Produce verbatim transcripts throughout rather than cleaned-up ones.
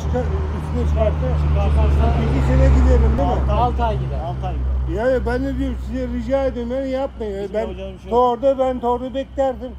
çıkar, üstüne çıkarsa Çıkarsa iki sene giderim değil mi? altı ay gider. altı ay gider. Yani ben de diyorum size rica ediyorum yani yapmayın. Bizim Ben yapacağımız bir şey yok. torda ben torda beklerdim.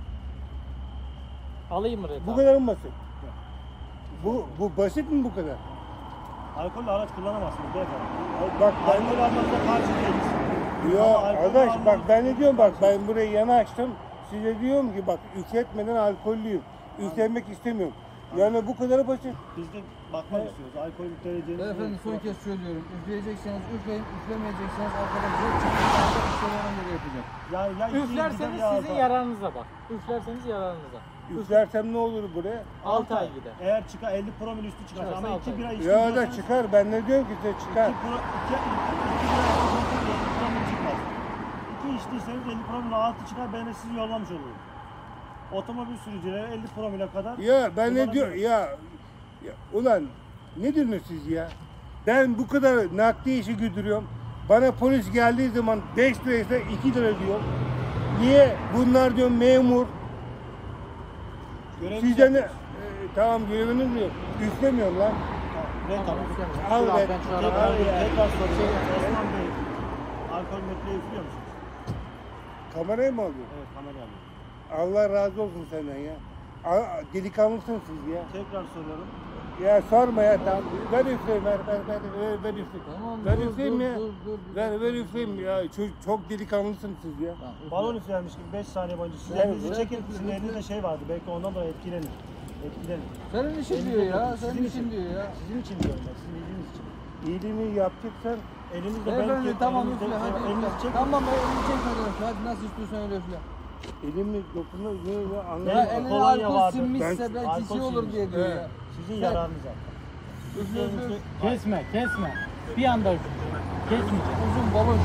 Alayım mı Red Bu abi? kadar mı basit? Bu, bu basit mi bu kadar? Alkollü araç kullanamazsınız beyefendi. Bak ben Alkol almanıza karşı değiliz. ya Ama alkol arkadaş almanız- bak ben ne diyorum bak ben buraya yanaştım. Size diyorum ki bak üfletmeden alkollüyüm. Üflenmek istemiyorum. Yani bu kadar basit. Biz de bakmak istiyoruz. Alkol dereceniz. Beyefendi son kez söylüyorum. Üfleyecekseniz üfleyin, üflemeyecekseniz arkadaşlar çıkışlarda işlemlerine göre yapacak. Ya, ya iki Üflerseniz gider ya sizin altı. yararınıza bak. Üflerseniz yararınıza. Üflersem ne olur buraya? altı ay gider. Eğer çıkar elli promil üstü çıkar. Çıkarsa Ama altı iki ay. bira içti Ya da diyorsanız- çıkar ben ne diyorum ki size çıkar. İki pro, iki, iki, iki bira içtiyseniz elli promil çıkmaz. İki içtiyseniz elli promil altı çıkar. Ben de sizi yollamış olurum. Otomobil sürücüleri elli promile kadar. Ya ben ne diyor kullanabiliyor. ya, ya ulan ne diyorsunuz siz ya? Ben bu kadar nakliye işi güdürüyorum. Bana polis geldiği zaman beş liraysa iki lira diyor. Niye? Bunlar diyor memur. Görevimizi Sizden ne? yapıyoruz. E, tamam göreviniz diyor. Üflemiyorum lan. Evet, Tamam, tamam. üflemiyorum. Al Dur abi, be. ben şu Tekrar, arabayı- tekrar soruyorum. Osman Bey, alkol metreyi üflüyor musunuz? Kamerayı mı alıyor? Evet, kamera alıyor. Allah razı olsun senden ya. A- Delikanlısın siz ya. Tekrar soruyorum. Ya sorma ya tamam. Ver üfleyeyim ver ver ver ver, ver üfleyeyim. Tamam, Ver dur, üfleyeyim dur, ya. dur, dur, bir Ver dakika. ver üfleyeyim ya. Çok, çok delikanlısın siz ya. Tamam, üfle. Balon üflenmiş gibi beş saniye boyunca siz Evet, elinizi evet. çekin. Sizin elinizde şey vardı. Belki ondan dolayı etkilenir. Etkilenir. Senin işin Elinize diyor ya, bakın, senin sizin işin diyor ya. Sizin için diyorum ben. Sizin iyiliğiniz için. İyiliğini yapacaksan Elinizde Beyefendi belki tamam elinizde, üfle hadi elinizi üfle. çekin. Tamam be elini çekme öyle. Hadi nasıl istiyorsan öyle üfle. elimi dokunu ne ne Ya anlamadım. Benim eline kolonya alkol vardı. sinmişse Ben- belki Alkol şey olur sinmiş. diye diyor Evet. ya. Sizin Sen- yararınıza. Üfle üfle. Kesme, kesme. Bir anda üfle. Kesmeyeceğim. Uzun balon.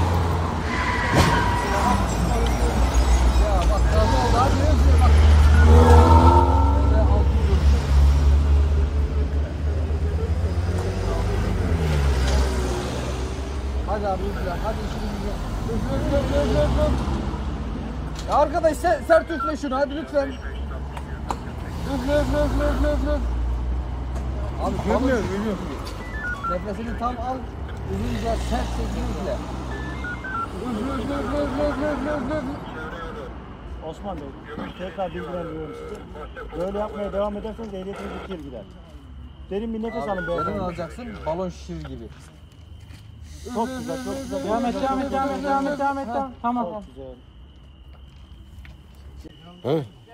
Ya bak kaldı oldu hadi üfle bak. Böyle altı yüz olsun. Hadi abi üfle. Hadi işini güzel. Üfle üfle üfle üfle üfle. Ya arkadaş sen, sert üfle şunu hadi lütfen. Üfle üfle üfle üfle üfle. Abi Görmüyor balon- musun? Nefesini tam al. Uzunca sert sesini üfle. Üfle üfle üfle üfle üfle üfle üfle üfle. Osman Bey, tekrar bilgilendiriyorum sizi. Böyle yapmaya devam ederseniz ehliyetiniz iki yıl gider. Derin bir nefes alın Abi, beyefendi. senin alacaksın balon şişir gibi. Çok güzel, çok güzel. Devam et, devam et, devam et, devam et, devam et. Tamam. Çok güzel. He?